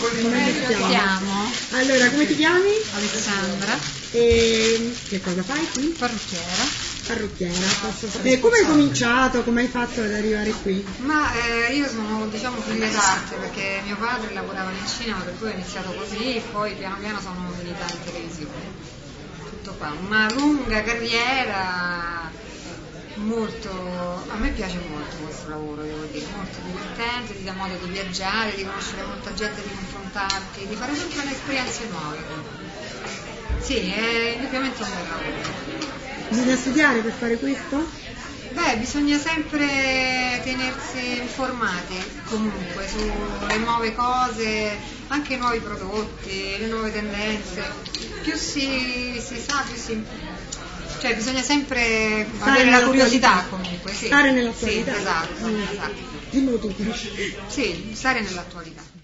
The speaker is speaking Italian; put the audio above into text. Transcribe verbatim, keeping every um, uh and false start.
Iniziamo. Allora, come ti chiami? Alessandra. E che cosa fai qui? Parrucchiera. Parrucchiera. E come hai cominciato? Come hai fatto ad arrivare qui? Ma eh, io sono, diciamo, figlia d'arte perché mio padre lavorava nel cinema, per cui ho iniziato così, poi piano piano sono finita in televisione. Tutto qua, una lunga carriera, molto, a me piace molto questo lavoro, devo dire, molto divertente, ti dà modo di viaggiare, di conoscere molta gente, di confrontarti, di fare sempre esperienze nuove. Sì, è indubbiamente un bel lavoro. Bisogna studiare per fare questo? Beh, bisogna sempre tenersi informati comunque sulle nuove cose, anche i nuovi prodotti, le nuove tendenze. Più si, si sa, più si... Cioè bisogna sempre Stare avere la curiosità nell'attualità. comunque, sì. Stare nell'attualità. Sì, esatto, Mm. esatto. Dimmelo tu. Sì, stare nell'attualità.